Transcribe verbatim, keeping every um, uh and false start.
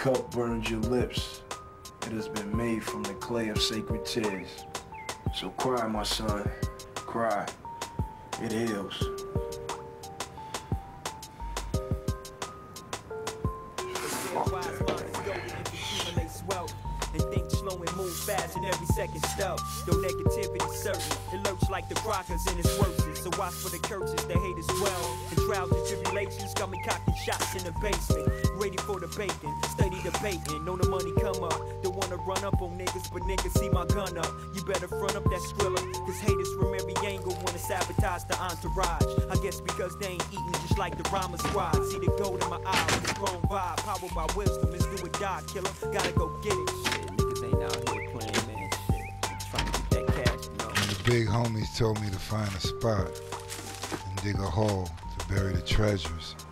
cup burns your lips. It has been made from the clay of sacred tears. So cry, my son, cry. It heals. Fuck that. And think slow and move fast in every second step. Though negativity certain, it lurks like the crockers and it's worse. So watch for the curses, the haters swell. And trials and tribulations got me cocking shots in the basement. Ready for the bacon, steady debating. Know the money come up, don't wanna run up on niggas, but niggas see my gun up. You better front up that Skrilla, cause haters from every angle wanna sabotage the entourage. I guess because they ain't eating just like the Rama squad. See the gold in my eye, with the grown vibe. Powered by wisdom, it's do or die, killer. Gotta go get it. Ain't out here playing, man, shit. Trying to get that cash, you know. And the big homies told me to find a spot and dig a hole to bury the treasures.